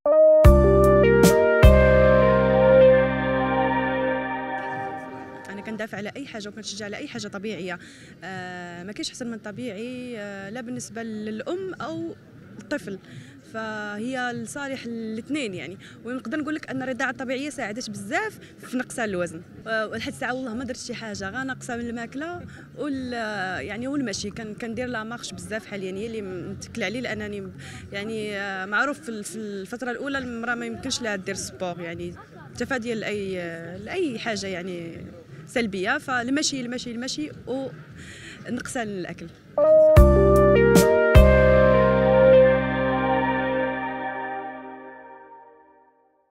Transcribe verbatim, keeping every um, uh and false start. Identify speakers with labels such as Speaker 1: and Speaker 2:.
Speaker 1: انا كندافع على اي حاجه وكنشجع على اي حاجه طبيعيه. آه ما كاينش احسن من الطبيعي، آه لا بالنسبه للام او الطفل، فهي لصالح الاثنين يعني. ونقدر نقول لك ان الرضاعه الطبيعيه ساعدت بزاف في نقصان الوزن، ولحد الساعه والله ما درت شي حاجه، غير ناقصه من الماكله وال يعني والمشي. كان كندير لا مارش بزاف حاليا، هي اللي متكل عليه، لانني يعني معروف في الفتره الاولى المراه ما يمكنش لها دير سبور يعني تفاديا لاي لاي حاجه يعني سلبيه. فالمشي المشي المشي ونقصان الاكل.